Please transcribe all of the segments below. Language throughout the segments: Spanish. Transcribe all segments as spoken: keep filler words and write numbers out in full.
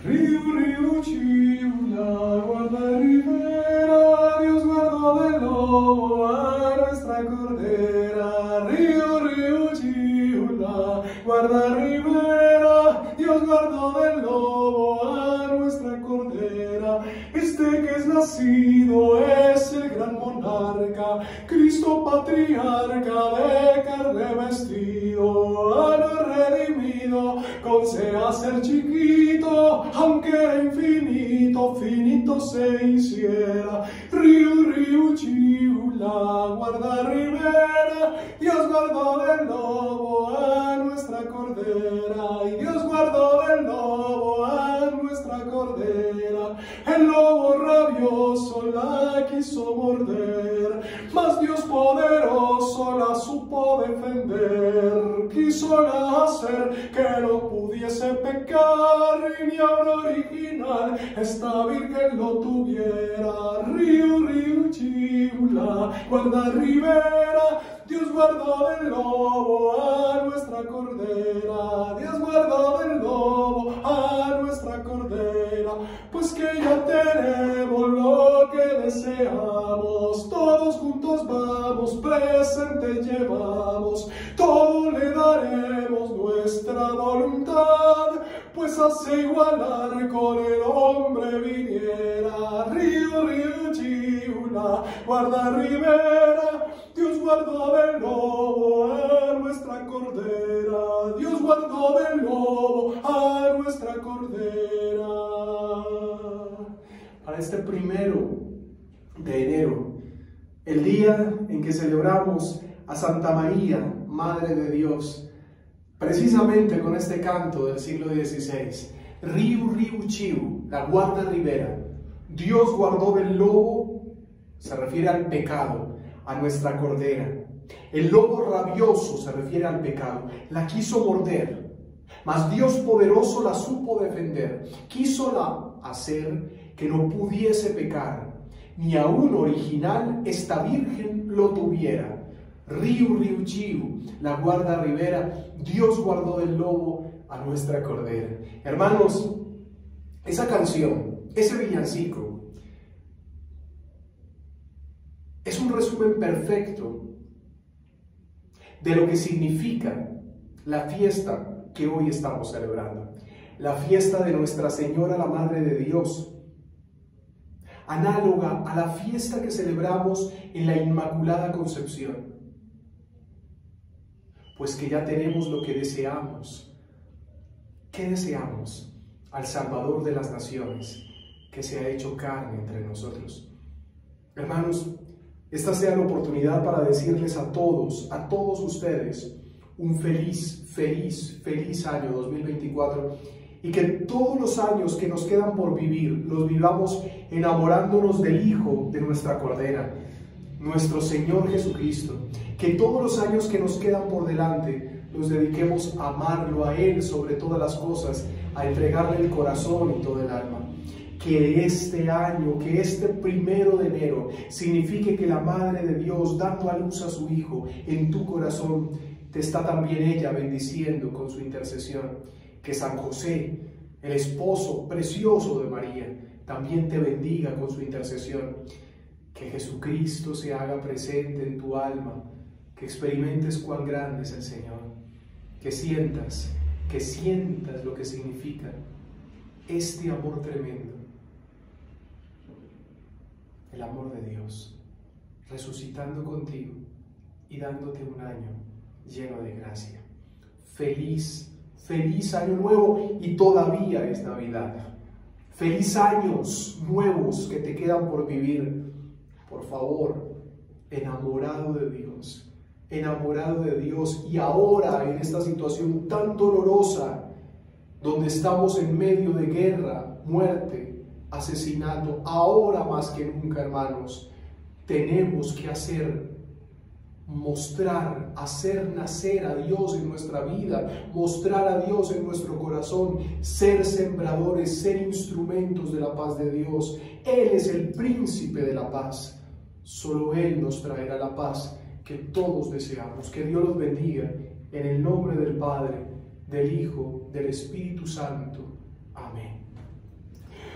Río, río, Chiula, guarda ribera, Dios guardó del lobo a nuestra cordera. Río, río, Chiula, guarda ribera, Dios guardó del lobo a nuestra cordera. Este que es nacido es el gran monarca, Cristo patriarca de carne vestido, a lo redimido, conceda ser chiquito, aunque era infinito, finito se hiciera. Río, río, Chiula, guarda ribera, Dios guardó del lobo a nuestra cordera, y Dios guardó del lobo a nuestra cordera. El lobo rabioso la quiso morder, mas Dios poderoso la supo defender. Quiso la hacer que no pudiese pecar, y ni aun original esta virgen lo tuviera. Río, río, Chiula, guarda ribera, Dios guardó del lobo a nuestra cordera. Dios guardó del lobo a nuestra cordera. Pues que ya tenemos lo que deseamos, todos juntos vamos, presente llevamos, todo le daremos nuestra voluntad, pues hace igualar con el hombre viniera. Río, río, Chiula, guarda ribera, Dios guardó del lobo a nuestra cordera. Dios guardó del lobo a nuestra cordera. Para este primero de enero, el día en que celebramos a Santa María, Madre de Dios, precisamente con este canto del siglo dieciséis, Río, río, Chiu, la guarda ribera, Dios guardó del lobo, se refiere al pecado, a nuestra cordera. El lobo rabioso se refiere al pecado, la quiso morder, mas Dios poderoso la supo defender. Quiso la hacer que no pudiese pecar, ni aun original esta virgen lo tuviera. Río, río, Chiu, la guarda ribera, Dios guardó del lobo a nuestra cordera. Hermanos, esa canción, ese villancico, es un resumen perfecto de lo que significa la fiesta que hoy estamos celebrando. La fiesta de Nuestra Señora, la Madre de Dios, análoga a la fiesta que celebramos en la Inmaculada Concepción. Pues que ya tenemos lo que deseamos. ¿Qué deseamos? Al Salvador de las naciones, que se ha hecho carne entre nosotros. Hermanos, esta sea la oportunidad para decirles a todos, a todos ustedes, un feliz, feliz, feliz año dos mil veinticuatro, y que todos los años que nos quedan por vivir, los vivamos enamorándonos del Hijo de nuestra Cordera, nuestro Señor Jesucristo. Que todos los años que nos quedan por delante, los dediquemos a amarlo a Él sobre todas las cosas, a entregarle el corazón y todo el alma. Que este año, que este primero de enero, signifique que la Madre de Dios, dando a luz a su Hijo en tu corazón, te está también ella bendiciendo con su intercesión. Que San José, el esposo precioso de María, también te bendiga con su intercesión. Que Jesucristo se haga presente en tu alma, que experimentes cuán grande es el Señor, que sientas, que sientas lo que significa este amor tremendo, el amor de Dios, resucitando contigo y dándote un año lleno de gracia. Feliz, feliz año nuevo, y todavía es Navidad. Feliz años nuevos que te quedan por vivir. Por favor, enamorado de Dios, enamorado de Dios, y ahora en esta situación tan dolorosa, donde estamos en medio de guerra, muerte, asesinato, ahora más que nunca, hermanos, tenemos que hacer, mostrar, hacer nacer a Dios en nuestra vida, mostrar a Dios en nuestro corazón, ser sembradores, ser instrumentos de la paz de Dios. Él es el príncipe de la paz. Solo Él nos traerá la paz que todos deseamos. Que Dios los bendiga en el nombre del Padre, del Hijo, del Espíritu Santo. Amén.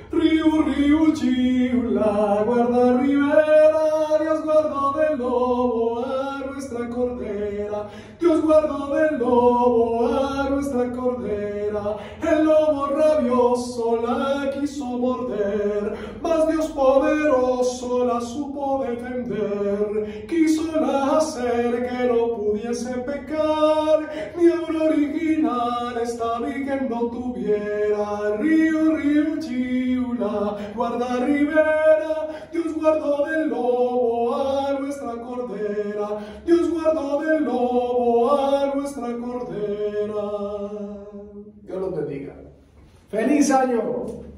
Riu, riu, chiula, guarda ribera, Dios guardó del lobo a nuestra cordera, Dios guardó del lobo a nuestra cordera, el lobo rabioso la quiso morder, mas Dios poderoso la supo defender, quísola hacer que no pudiese pecar, ni obra original esta virgen no tuviera. Río, río, chiula, guarda ribera, Dios guardó del lobo a nuestra cordera, Dios guardó del lobo a nuestra cordera. Dios los bendiga. ¡Feliz año!